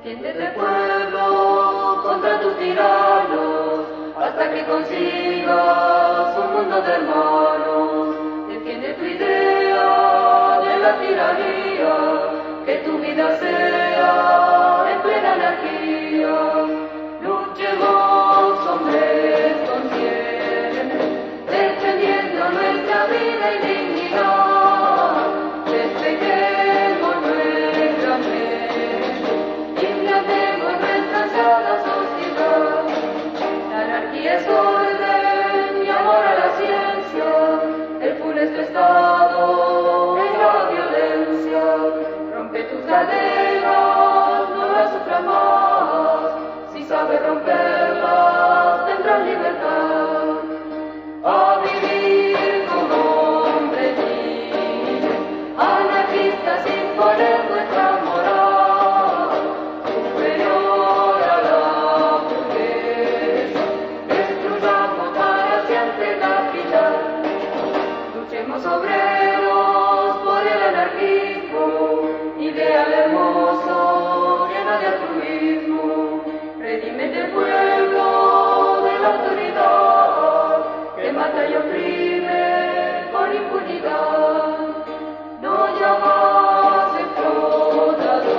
Defiéndete pueblo contra tus tiranos, hasta que consigas un mundo de hermanos. Defiende tu idea de la tiranía, que tu vida sea en plena anarquía. Luchemos, hombres conscientes, defendiendo nuestra vida y dignidad. Despejemos nuestra mente, implantemos nuestra sana sociedad. La anarquía es orden y amor a la ciencia, el funesto estado es la violencia. Rompe tus cadenas, no las sufras más, si sabes romperlas tendrás libertad. A vivir como hombres libres, anarquistas, imponer nuestra moral, superior a la burguesa, destruyamos para siempre el capital. Luchemos obreros por el anarquismo, ideal hermoso, lleno de altruismo. Redímete el pueblo de la autoridad, que mata y oprime con impunidad. No llamas explotadores,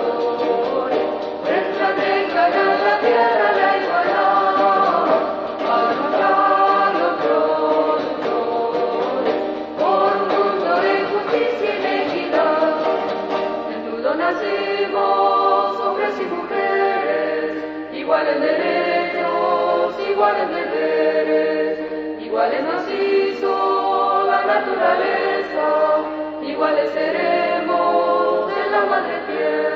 estrategas en la tierra la igualdad, arrollar los productores, por un mundo de justicia y de equidad. Desnudos nacimos, hombres y mujeres, iguales en derechos, iguales en deberes, iguales nos hizo la naturaleza, iguales seremos en la madre tierra.